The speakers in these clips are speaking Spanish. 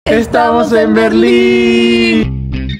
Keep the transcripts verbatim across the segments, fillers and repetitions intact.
Estamos en Berlín.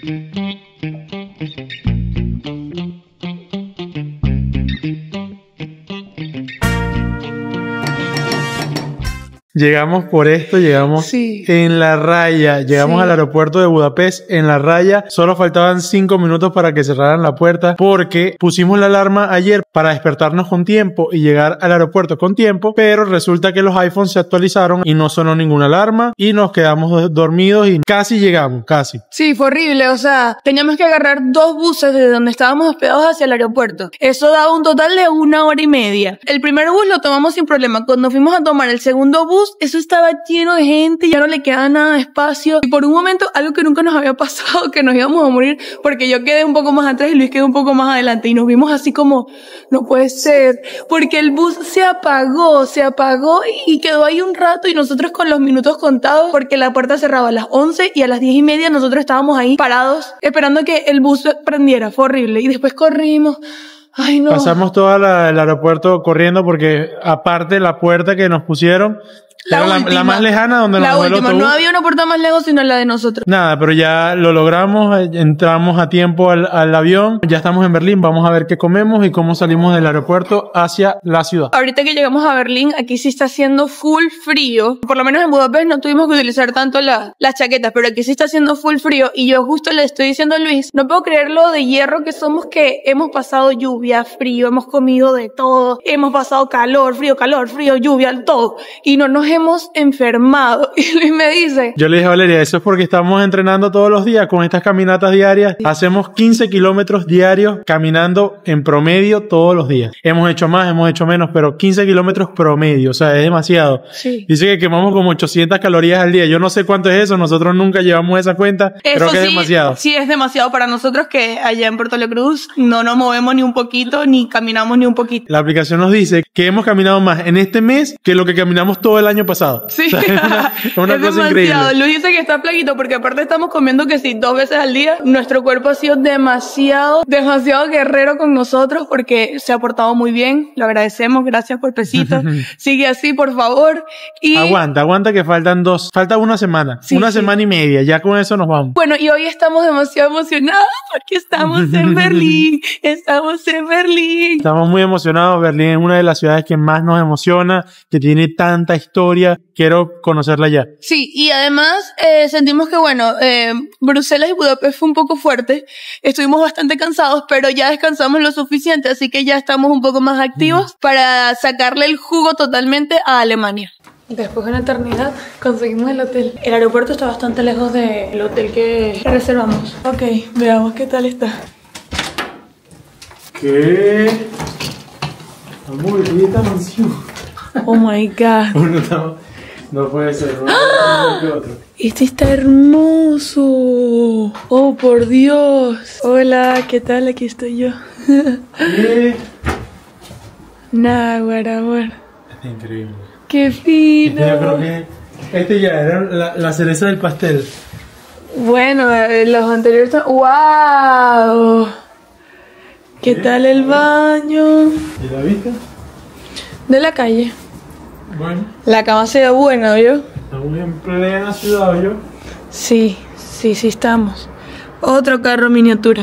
Llegamos por esto, llegamos sí. en la raya, llegamos sí. al aeropuerto de Budapest en la raya, solo faltaban cinco minutos para que cerraran la puerta porque pusimos la alarma ayer para despertarnos con tiempo y llegar al aeropuerto con tiempo, pero resulta que los iPhones se actualizaron y no sonó ninguna alarma y nos quedamos dormidos y casi llegamos, casi. Sí, fue horrible, o sea, teníamos que agarrar dos buses desde donde estábamos hospedados hacia el aeropuerto. Eso daba un total de una hora y media. El primer bus lo tomamos sin problema. Cuando fuimos a tomar el segundo bus, eso estaba lleno de gente, ya no le quedaba nada de espacio. Y por un momento, algo que nunca nos había pasado, que nos íbamos a morir, porque yo quedé un poco más atrás y Luis quedó un poco más adelante. Y nos vimos así como, no puede ser, porque el bus se apagó, se apagó y quedó ahí un rato y nosotros con los minutos contados, porque la puerta cerraba a las once y a las diez y media nosotros estábamos ahí parados, esperando que el bus prendiera. Fue horrible. Y después corrimos. Ay, no. Pasamos todo la, el aeropuerto corriendo porque aparte la puerta que nos pusieron La, Era última, la, la más lejana donde la nos última, no había una puerta más lejos sino la de nosotros. Nada, pero ya lo logramos, entramos a tiempo al, al avión, ya estamos en Berlín, vamos a ver qué comemos y cómo salimos del aeropuerto hacia la ciudad. Ahorita que llegamos a Berlín, aquí sí está haciendo full frío, por lo menos en Budapest no tuvimos que utilizar tanto la, las chaquetas, pero aquí sí está haciendo full frío y yo justo le estoy diciendo a Luis, no puedo creer lo de hierro que somos, que hemos pasado lluvia, frío, hemos comido de todo, hemos pasado calor, frío, calor, frío, lluvia, todo, y no nos hemos enfermado. Y Luis me dice, yo le dije a Valeria, eso es porque estamos entrenando todos los días con estas caminatas diarias. Sí. Hacemos quince kilómetros diarios caminando en promedio todos los días. Hemos hecho más, hemos hecho menos, pero quince kilómetros promedio, o sea, es demasiado. Sí. Dice que quemamos como ochocientas calorías al día. Yo no sé cuánto es eso, nosotros nunca llevamos esa cuenta, eso creo que sí, es demasiado. Sí, es demasiado para nosotros, que allá en Puerto La Cruz no nos movemos ni un poquito, ni caminamos ni un poquito. La aplicación nos dice que hemos caminado más en este mes que lo que caminamos todo el año pasado. Sí. O sea, es una, es una es cosa demasiado. increíble. Luis dice que está plaguito porque aparte estamos comiendo que sí, dos veces al día. Nuestro cuerpo ha sido demasiado, demasiado guerrero con nosotros porque se ha portado muy bien. Lo agradecemos, gracias por pesito. Sigue así, por favor. Y aguanta, aguanta que faltan dos, falta una semana, sí, una sí. semana y media, ya con eso nos vamos. Bueno, y hoy estamos demasiado emocionados porque estamos en Berlín, estamos en Berlín. Estamos muy emocionados. Berlín es una de las ciudades que más nos emociona, que tiene tanta historia. Quiero conocerla ya. Sí, y además eh, sentimos que, bueno, eh, Bruselas y Budapest fue un poco fuerte. Estuvimos bastante cansados, pero ya descansamos lo suficiente, así que ya estamos un poco más activos mm. para sacarle el jugo totalmente a Alemania. Después de una eternidad conseguimos el hotel. El aeropuerto está bastante lejos del hotel que reservamos. Ok, veamos qué tal está. ¿Qué? Amor, ¿y esta mansión? Oh my God. Uno está... No puede ser, no ¡Ah! Que otro. Este está hermoso. Oh, por Dios. Hola, ¿qué tal? Aquí estoy yo. ¿Qué? Nah, güera, güera. Es increíble. Qué fino. Este yo creo que este ya era la, la cereza del pastel. Bueno, eh, los anteriores son... ¡Wow! ¿Qué, ¿Qué tal el baño? ¿Y la vista? De la calle. Bueno. La cama se ve buena, ¿yo? Estamos en plena ciudad, ¿yo? Sí, sí, sí estamos. Otro carro miniatura.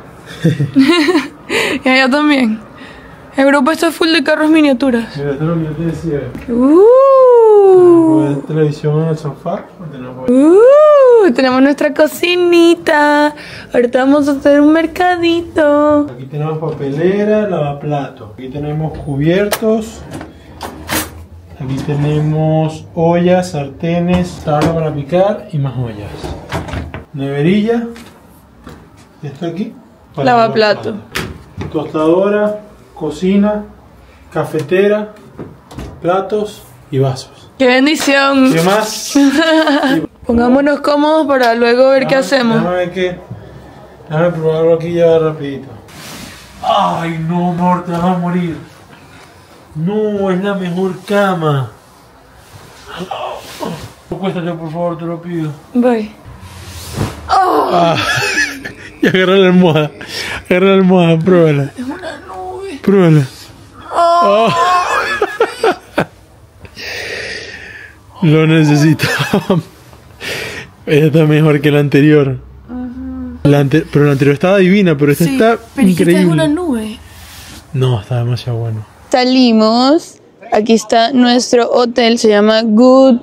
Y allá también. Europa está full de carros miniaturas. Mira, esto es lo que yo te decía. Uh. ¿Tenemos televisión en el sofá? Tenemos... Uh, tenemos nuestra cocinita. Ahorita vamos a hacer un mercadito. Aquí tenemos papelera, lavaplatos. Aquí tenemos cubiertos. Aquí tenemos ollas, sartenes, tabla para picar y más ollas. Neverilla. ¿Y esto aquí? Lavaplato. Tostadora, cocina, cafetera, platos y vasos. ¡Qué bendición! ¿Qué más? Pongámonos cómodos para luego ver déjame, qué hacemos. Déjame ver qué. Déjame probarlo aquí ya rapidito. ¡Ay, no, amor! Te vas a morir. No, es la mejor cama. Acuéstate, por favor, te lo pido. Voy. Oh. Ah, y agarra la almohada. Agarra la almohada, pruébala. Es una nube. Pruébala. Oh. Oh. Lo necesitaba. Esta está mejor que la anterior. Uh-huh. la ante pero la anterior estaba divina, pero esta sí, está pero increíble. Esta es una nube. No, está demasiado bueno. Salimos. Aquí está nuestro hotel. Se llama Good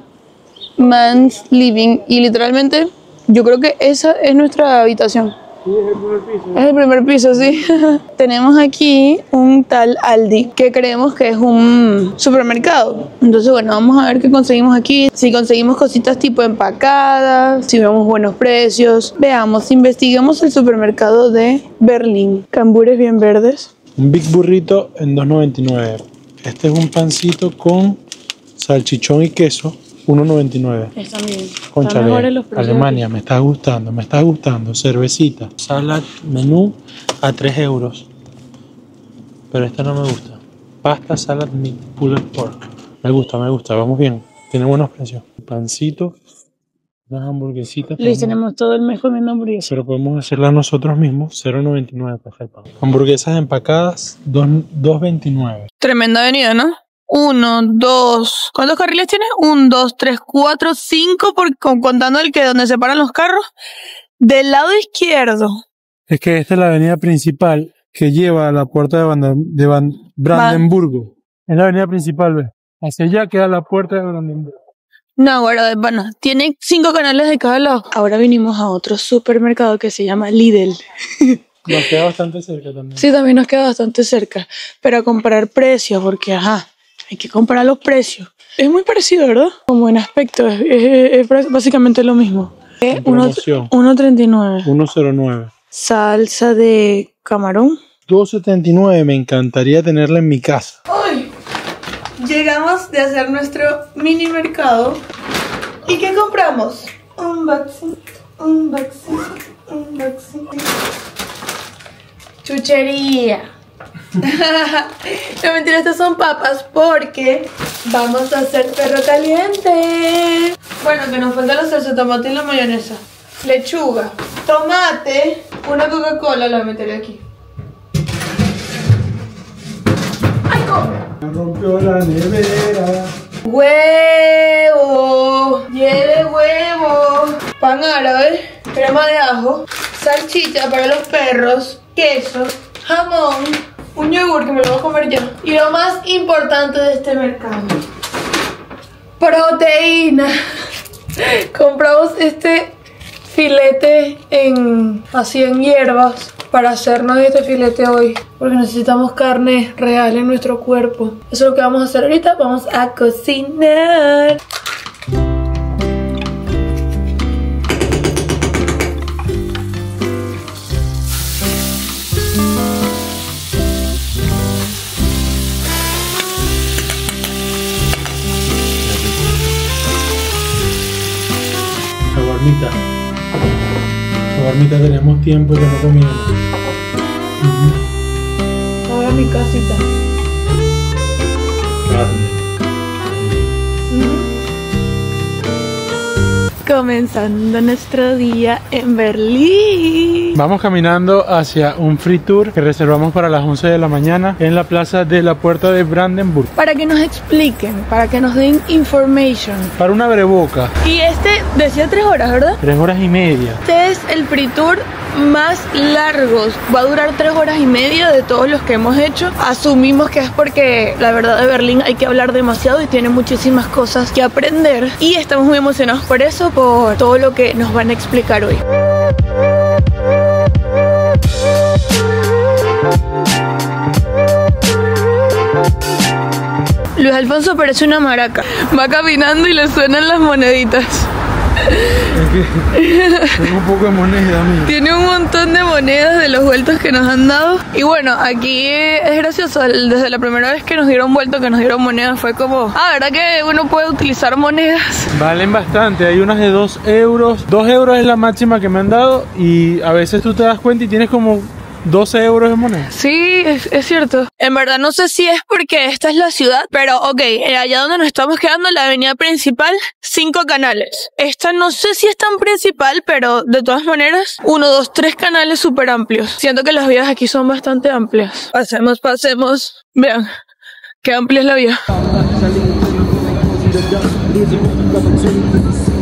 Man's Living. Y literalmente, yo creo que esa es nuestra habitación. Sí, es el primer piso. Es el primer piso, sí. Tenemos aquí un tal Aldi, que creemos que es un supermercado. Entonces, bueno, vamos a ver qué conseguimos aquí. Si conseguimos cositas tipo empacadas, si vemos buenos precios. Veamos, investiguemos el supermercado de Berlín. Cambures bien verdes. Un Big Burrito en dos noventa y nueve. Este es un pancito con salchichón y queso. uno noventa y nueve. Están bien. Cónchale, Alemania, me está gustando, me está gustando. Cervecita. Salad, menú a tres euros. Pero esta no me gusta. Pasta, salad, meat, pulled pork. Me gusta, me gusta, vamos bien. Tiene buenos precios. Pancito, unas hamburguesitas. Luis, tenemos todo el mes comiendo hamburguesas. Pero podemos hacerlas nosotros mismos. cero noventa y nueve para el pan. Hamburguesas empacadas, dos veintinueve. Tremenda avenida, ¿no? Uno, dos... ¿Cuántos carriles tiene? Un, dos, tres, cuatro, cinco, por, contando el que donde se paran los carros. Del lado izquierdo. Es que esta es la avenida principal que lleva a la puerta de, Banda, de Van, Brandenburgo. Es la avenida principal, ¿ves? Hacia allá queda la puerta de Brandenburgo. No, bueno, bueno, tiene cinco canales de cada lado. Ahora vinimos a otro supermercado que se llama Lidl. Nos queda bastante cerca también. Sí, también nos queda bastante cerca. Pero a comparar precios, porque ajá... Hay que comparar los precios. Es muy parecido, ¿verdad? Con buen aspecto. Es, es, es básicamente lo mismo. uno treinta y nueve. uno cero nueve. Salsa de camarón. dos setenta y nueve. Me encantaría tenerla en mi casa. Hoy llegamos de hacer nuestro mini mercado. ¿Y qué compramos? Unboxing, unboxing, unboxing. Chuchería. No, mentira, estas son papas porque vamos a hacer perro caliente. Bueno, que nos falta la salsa de tomate y la mayonesa. Lechuga, tomate, una Coca-Cola la meteré aquí. ¡Ay, cómo! Me rompió la nevera. Huevo, lleve huevo, pan árabe, crema de ajo, salchicha para los perros, queso, jamón, un yogur que me lo voy a comer yo. Y lo más importante de este mercado, proteína. Compramos este filete en así en hierbas para hacernos este filete hoy, porque necesitamos carne real en nuestro cuerpo. Eso es lo que vamos a hacer ahorita. Vamos a cocinar. Shawarmita. Shawarmita tenemos tiempo que no comíamos. Uh-huh. Ahora mi casita. Carne. Uh-huh. Comenzando nuestro día en Berlín. Vamos caminando hacia un free tour que reservamos para las once de la mañana en la plaza de la puerta de Brandenburg. Para que nos expliquen, para que nos den information. Para una breboca. Y este decía tres horas, ¿verdad? Tres horas y media. Este es el free tour más largo. Va a durar tres horas y media de todos los que hemos hecho. Asumimos que es porque la verdad de Berlín hay que hablar demasiado y tiene muchísimas cosas que aprender. Y estamos muy emocionados por eso, por todo lo que nos van a explicar hoy. Luis Alfonso parece una maraca. Va caminando y le suenan las moneditas. Es que tengo un poco de moneda, amigo. Tiene un montón de monedas de los vueltos que nos han dado. Y bueno, aquí es gracioso. Desde la primera vez que nos dieron vuelto, que nos dieron monedas, fue como, ah, ¿verdad que uno puede utilizar monedas? Valen bastante. Hay unas de dos euros. dos euros es la máxima que me han dado. Y a veces tú te das cuenta y tienes como doce euros de moneda. Sí, es, es cierto. En verdad no sé si es porque esta es la ciudad, pero ok, allá donde nos estamos quedando, la avenida principal, cinco canales. Esta no sé si es tan principal, pero de todas maneras, uno, dos, tres canales súper amplios. Siento que las vías aquí son bastante amplias. Pasemos, pasemos. Vean, qué amplia es la vía.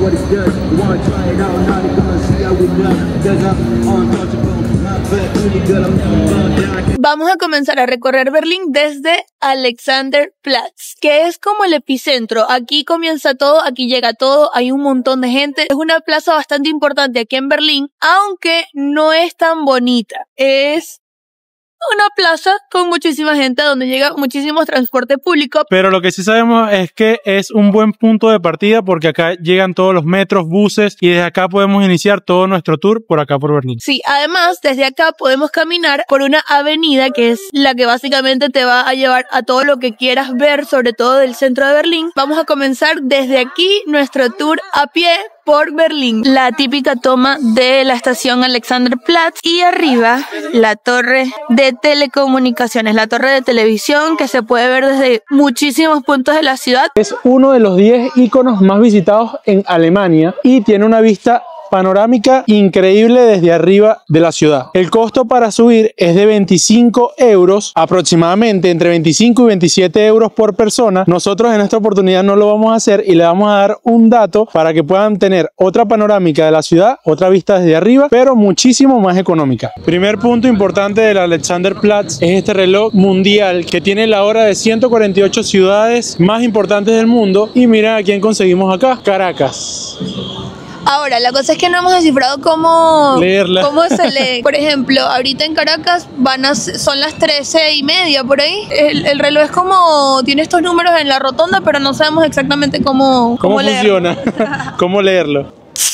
Vamos a comenzar a recorrer Berlín desde Alexanderplatz, que es como el epicentro. Aquí comienza todo, aquí llega todo, hay un montón de gente. Es una plaza bastante importante aquí en Berlín, aunque no es tan bonita. Es una plaza con muchísima gente donde llega muchísimo transporte público. Pero lo que sí sabemos es que es un buen punto de partida porque acá llegan todos los metros, buses y desde acá podemos iniciar todo nuestro tour por acá por Berlín. Sí, además desde acá podemos caminar por una avenida que es la que básicamente te va a llevar a todo lo que quieras ver, sobre todo del centro de Berlín. Vamos a comenzar desde aquí nuestro tour a pie por Berlín. La típica toma de la estación Alexanderplatz y arriba la torre de telecomunicaciones, la torre de televisión que se puede ver desde muchísimos puntos de la ciudad. Es uno de los diez iconos más visitados en Alemania y tiene una vista panorámica increíble desde arriba de la ciudad. El costo para subir es de veinticinco euros, aproximadamente entre veinticinco y veintisiete euros por persona. Nosotros en esta oportunidad no lo vamos a hacer y le vamos a dar un dato para que puedan tener otra panorámica de la ciudad, otra vista desde arriba, pero muchísimo más económica. Primer punto importante del Alexanderplatz es este reloj mundial que tiene la hora de ciento cuarenta y ocho ciudades más importantes del mundo y mira a quién conseguimos acá, Caracas. Ahora, la cosa es que no hemos descifrado cómo, Leerla. cómo se lee. Por ejemplo, ahorita en Caracas van a, son las trece y media por ahí. El, el reloj es como, tiene estos números en la rotonda, pero no sabemos exactamente cómo, ¿Cómo, cómo funciona? ¿Cómo leerlo?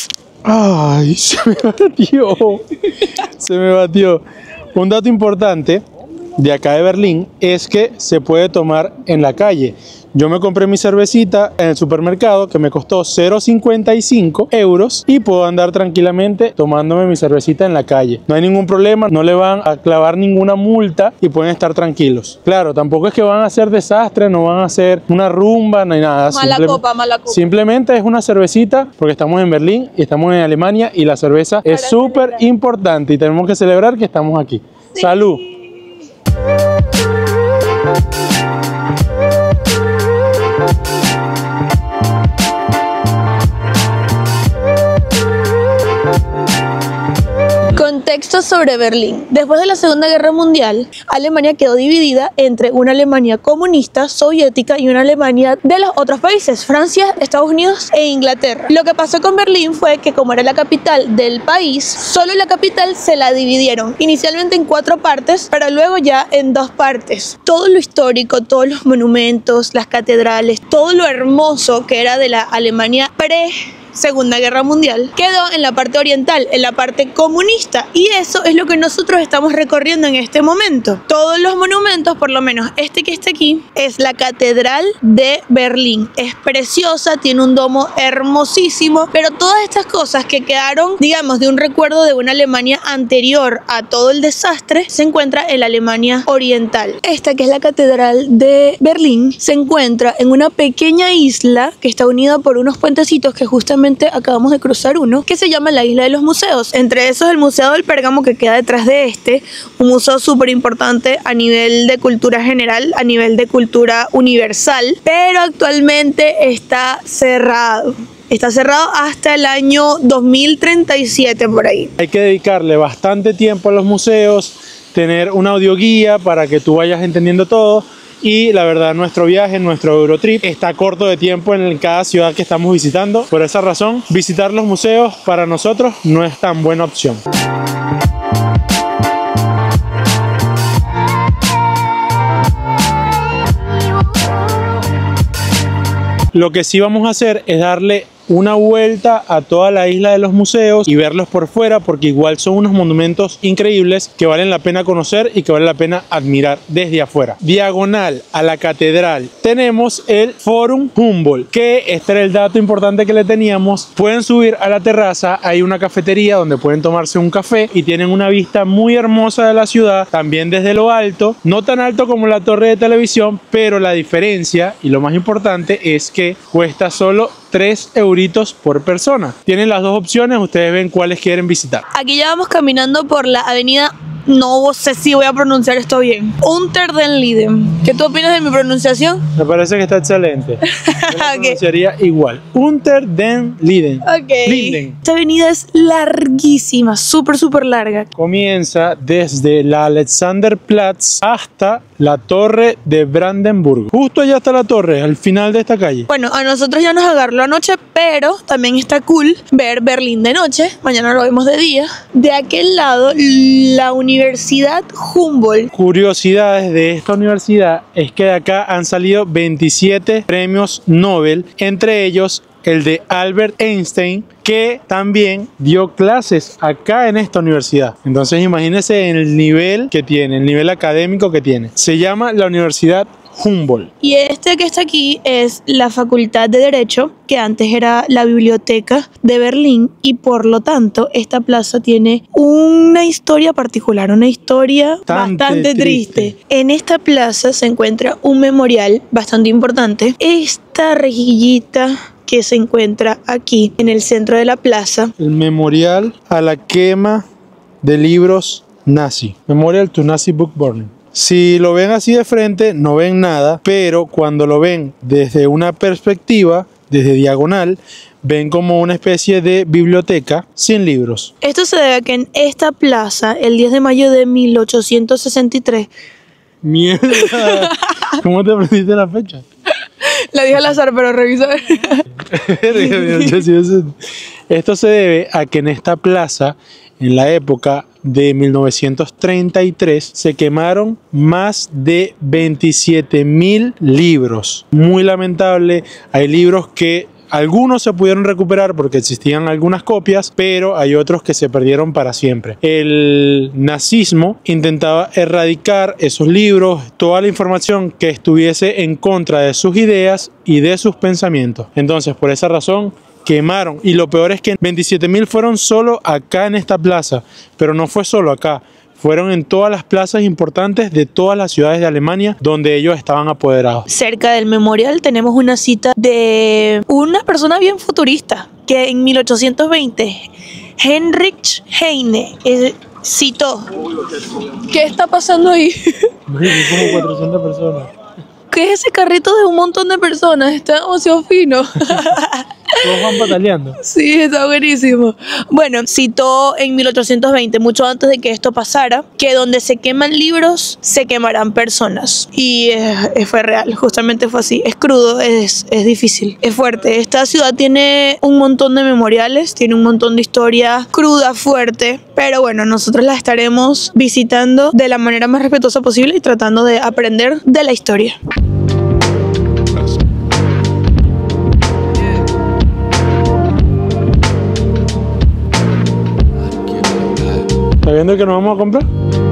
Ay, se me batió. Se me batió. Un dato importante de acá de Berlín es que se puede tomar en la calle. Yo me compré mi cervecita en el supermercado que me costó cero coma cincuenta y cinco euros y puedo andar tranquilamente tomándome mi cervecita en la calle. No hay ningún problema, no le van a clavar ninguna multa y pueden estar tranquilos. Claro, tampoco es que van a hacer desastres, no van a hacer una rumba, no hay nada. Mala Simple- copa, mala copa. Simplemente es una cervecita porque estamos en Berlín y estamos en Alemania y la cerveza es súper importante y tenemos que celebrar que estamos aquí. Sí. ¡Salud! Contexto sobre Berlín. Después de la Segunda Guerra Mundial, Alemania quedó dividida entre una Alemania comunista, soviética y una Alemania de los otros países, Francia, Estados Unidos e Inglaterra. Lo que pasó con Berlín fue que como era la capital del país, solo la capital se la dividieron, inicialmente en cuatro partes, pero luego ya en dos partes. Todo lo histórico, todos los monumentos, las catedrales, todo lo hermoso que era de la Alemania pre Segunda Guerra Mundial, quedó en la parte oriental, en la parte comunista, y eso es lo que nosotros estamos recorriendo en este momento. Todos los monumentos, por lo menos este que está aquí, es la Catedral de Berlín. Es preciosa, tiene un domo hermosísimo, pero todas estas cosas que quedaron, digamos, de un recuerdo de una Alemania anterior a todo el desastre, se encuentra en la Alemania oriental. Esta, que es la Catedral de Berlín, se encuentra en una pequeña isla que está unida por unos puentecitos que justamente acabamos de cruzar uno, que se llama la Isla de los Museos. Entre esos el Museo del Pérgamo, que queda detrás de este, un museo súper importante a nivel de cultura general, a nivel de cultura universal, pero actualmente está cerrado. Está cerrado hasta el año dos mil treinta y siete por ahí. Hay que dedicarle bastante tiempo a los museos, tener una audioguía para que tú vayas entendiendo todo. Y la verdad, nuestro viaje, nuestro Eurotrip está corto de tiempo en cada ciudad que estamos visitando. Por esa razón, visitar los museos para nosotros no es tan buena opción. Lo que sí vamos a hacer es darle una vuelta a toda la isla de los museos y verlos por fuera, porque igual son unos monumentos increíbles que valen la pena conocer y que vale la pena admirar desde afuera. Diagonal a la catedral tenemos el Forum Humboldt, que este era el dato importante que le teníamos. Pueden subir a la terraza, hay una cafetería donde pueden tomarse un café y tienen una vista muy hermosa de la ciudad, también desde lo alto, no tan alto como la torre de televisión, pero la diferencia y lo más importante es que cuesta solo tres euritos por persona. Tienen las dos opciones, ustedes ven cuáles quieren visitar. Aquí ya vamos caminando por la avenida no sé si voy a pronunciar esto bien. Unter den Linden. ¿Qué tú opinas de mi pronunciación? Me parece que está excelente. Yo la Ok. pronunciaría igual. Unter den Linden. Ok. Linden. Esta avenida es larguísima, súper, súper larga. Comienza desde la Alexanderplatz hasta la torre de Brandenburgo. Justo allá está la torre, al final de esta calle. Bueno, a nosotros ya nos agarró la noche, pero también está cool ver Berlín de noche. Mañana lo vemos de día. De aquel lado, la Universidad Humboldt. Curiosidades de esta universidad es que de acá han salido veintisiete premios Nobel, entre ellos el de Albert Einstein, que también dio clases acá en esta universidad. Entonces imagínense el nivel que tiene, el nivel académico que tiene. Se llama la Universidad Humboldt. Y este que está aquí es la Facultad de Derecho, que antes era la Biblioteca de Berlín, y por lo tanto esta plaza tiene una historia particular, una historia Bastante bastante triste. triste. En esta plaza se encuentra un memorial bastante importante. Esta rejillita que se encuentra aquí en el centro de la plaza. El memorial a la quema de libros nazi. Memorial to Nazi Book Burning. Si lo ven así de frente, no ven nada, pero cuando lo ven desde una perspectiva, desde diagonal, ven como una especie de biblioteca sin libros. Esto se debe a que en esta plaza, el diez de mayo de mil ochocientos sesenta y tres, ¡Mierda! ¿Cómo te aprendiste la fecha? la dije al azar, pero revisa. Esto se debe a que en esta plaza, en la época de mil novecientos treinta y tres, se quemaron más de veintisiete mil libros. Muy lamentable, hay libros que algunos se pudieron recuperar porque existían algunas copias, pero hay otros que se perdieron para siempre. El nazismo intentaba erradicar esos libros, toda la información que estuviese en contra de sus ideas y de sus pensamientos. Entonces, por esa razón, quemaron. Y lo peor es que veintisiete mil fueron solo acá en esta plaza, pero no fue solo acá. Fueron en todas las plazas importantes de todas las ciudades de Alemania donde ellos estaban apoderados. Cerca del memorial tenemos una cita de una persona bien futurista que en mil ochocientos veinte, Heinrich Heine, eh, citó: ¿qué está pasando ahí? Como cuatrocientas personas. ¿Qué es ese carrito de un montón de personas? Está demasiado fino. Todos van bataleando. Sí, está buenísimo. Bueno, citó en mil ochocientos veinte, mucho antes de que esto pasara, que donde se queman libros, se quemarán personas. Y eh, fue real, justamente fue así. Es crudo, es, es difícil, es fuerte. Esta ciudad tiene un montón de memoriales, tiene un montón de historia cruda, fuerte. Pero bueno, nosotros la estaremos visitando de la manera más respetuosa posible y tratando de aprender de la historia. ¿Está viendo que nos vamos a comprar?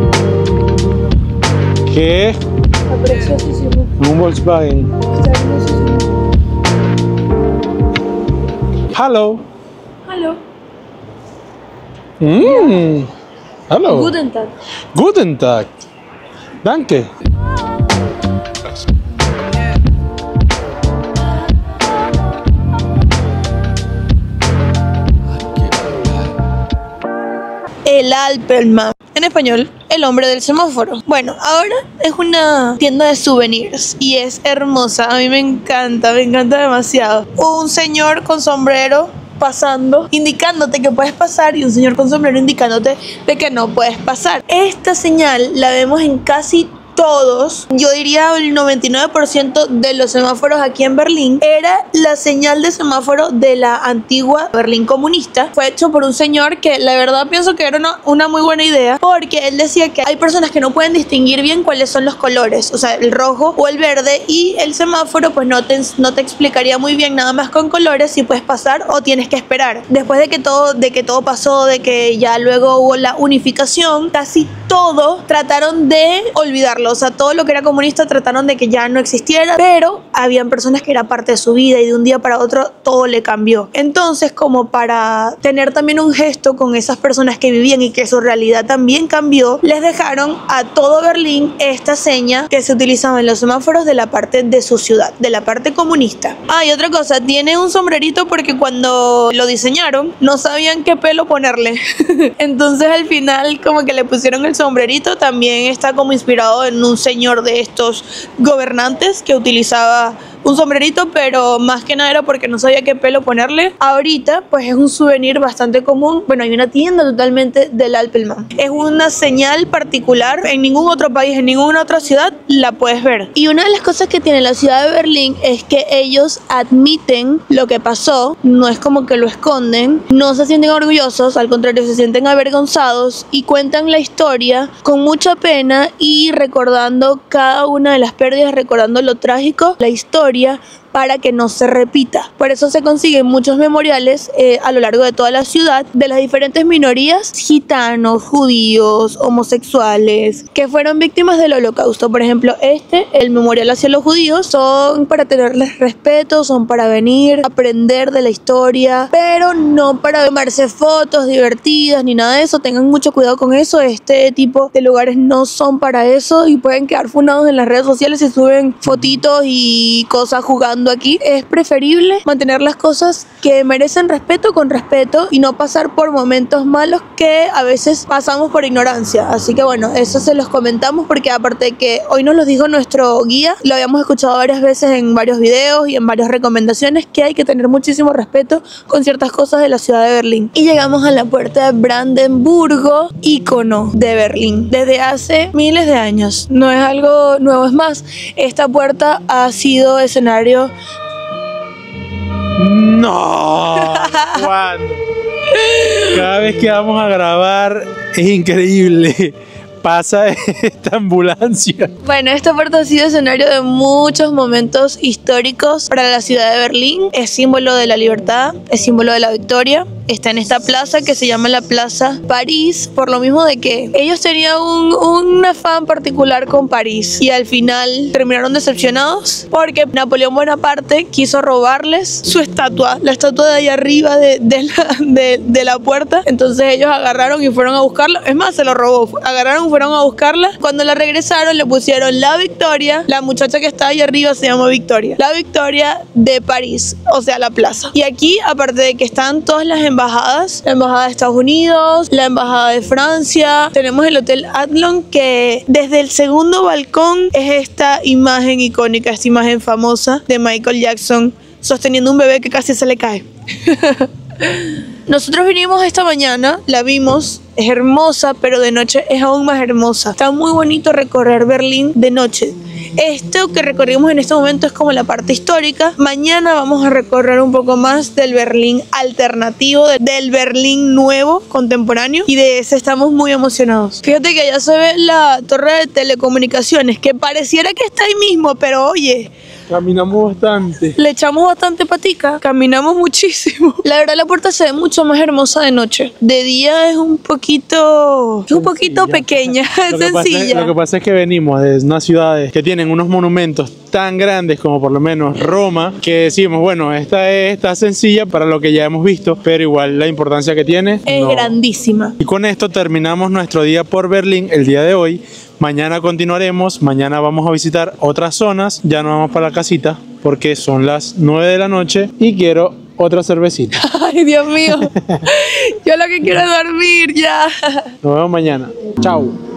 ¿Qué? Está preciosísimo. Un Volkswagen. Está hermosísimo. Hello. Hello. Mm. Hello. Guten Tag. Guten Tag. Danke. El Alpenmann. En español, el hombre del semáforo. Bueno, ahora es una tienda de souvenirs y es hermosa. A mí me encanta, me encanta demasiado. Un señor con sombrero pasando, indicándote que puedes pasar, y un señor con sombrero indicándote de que no puedes pasar. Esta señal la vemos en casi todos, yo diría el noventa y nueve por ciento de los semáforos aquí en Berlín. Era la señal de semáforo de la antigua Berlín comunista. Fue hecho por un señor que la verdad pienso que era una, una muy buena idea, porque él decía que hay personas que no pueden distinguir bien cuáles son los colores, o sea, el rojo o el verde, y el semáforo pues no te, no te explicaría muy bien nada más con colores si puedes pasar o tienes que esperar. Después de que todo, de que todo pasó, de que ya luego hubo la unificación, casi todo trataron de olvidarlo. O sea, todo lo que era comunista trataron de que ya no existiera, pero habían personas que era parte de su vida y de un día para otro todo le cambió. Entonces, como para tener también un gesto con esas personas que vivían y que su realidad también cambió, les dejaron a todo Berlín esta seña que se utilizaba en los semáforos de la parte de su ciudad, de la parte comunista. Ah, y otra cosa, tiene un sombrerito porque cuando lo diseñaron no sabían qué pelo ponerle. Entonces al final como que le pusieron el sombrerito también está como inspirado en un señor de estos gobernantes que utilizaba un sombrerito, pero más que nada era porque no sabía qué pelo ponerle. Ahorita pues es un souvenir bastante común. Bueno, hay una tienda totalmente del Alpelman. Es una señal particular, en ningún otro país, en ninguna otra ciudad la puedes ver. Y una de las cosas que tiene la ciudad de Berlín es que ellos admiten lo que pasó, no es como que lo esconden, no se sienten orgullosos, al contrario, se sienten avergonzados y cuentan la historia con mucha pena y recordando cada una de las pérdidas, recordando lo trágico, la historia, para que no se repita. Por eso se consiguen muchos memoriales eh, a lo largo de toda la ciudad de las diferentes minorías, gitanos, judíos, homosexuales, que fueron víctimas del holocausto. Por ejemplo, este, el memorial hacia los judíos, son para tenerles respeto, son para venir, aprender de la historia, pero no para tomarse fotos divertidas ni nada de eso. Tengan mucho cuidado con eso. Este tipo de lugares no son para eso y pueden quedar funados en las redes sociales si suben fotitos y cosas jugando aquí. Es preferible mantener las cosas que merecen respeto con respeto y no pasar por momentos malos que a veces pasamos por ignorancia. Así que bueno, eso se los comentamos porque aparte de que hoy nos lo dijo nuestro guía, lo habíamos escuchado varias veces en varios videos y en varias recomendaciones, que hay que tener muchísimo respeto con ciertas cosas de la ciudad de Berlín. Y llegamos a la puerta de Brandenburgo, ícono de Berlín desde hace miles de años. No es algo nuevo, es más, esta puerta ha sido escenario. No, ¿cuándo? Cada vez que vamos a grabar es increíble. Pasa esta ambulancia. Bueno, esta puerta ha sido escenario de muchos momentos históricos para la ciudad de Berlín. Es símbolo de la libertad, es símbolo de la victoria. Está en esta plaza que se llama la Plaza París, por lo mismo de que ellos tenían un, un afán particular con París y al final terminaron decepcionados porque Napoleón Bonaparte quiso robarles su estatua, la estatua de ahí arriba de, de, la, de, de la puerta. Entonces ellos agarraron y fueron a buscarla. Es más, se lo robó. Agarraron y fueron a buscarla. Cuando la regresaron le pusieron la Victoria. La muchacha que está ahí arriba se llama Victoria. La Victoria de París, o sea, la plaza. Y aquí, aparte de que están todas las embajadas, embajadas, la embajada de Estados Unidos, la embajada de Francia, tenemos el Hotel Adlon, que desde el segundo balcón es esta imagen icónica, esta imagen famosa de Michael Jackson sosteniendo un bebé que casi se le cae. Nosotros vinimos esta mañana, la vimos, es hermosa, pero de noche es aún más hermosa. Está muy bonito recorrer Berlín de noche. Esto que recorrimos en este momento es como la parte histórica. Mañana vamos a recorrer un poco más del Berlín alternativo, del Berlín nuevo, contemporáneo, y de ese estamos muy emocionados. Fíjate que allá se ve la torre de telecomunicaciones, que pareciera que está ahí mismo, pero oye, caminamos bastante. Le echamos bastante patica, caminamos muchísimo. La verdad la puerta se ve mucho más hermosa de noche. De día es un poquito, es un poquito pequeña, es sencilla. Lo que pasa es que venimos de unas ciudades que tienen unos monumentos tan grandes como por lo menos Roma, que decimos, bueno, esta es, está sencilla para lo que ya hemos visto, pero igual la importancia que tiene es no. grandísima. Y con esto terminamos nuestro día por Berlín el día de hoy. Mañana continuaremos, mañana vamos a visitar otras zonas, ya no vamos para la casita porque son las nueve de la noche y quiero otra cervecita. Ay, Dios mío, yo lo que quiero es dormir ya. Nos vemos mañana, chao.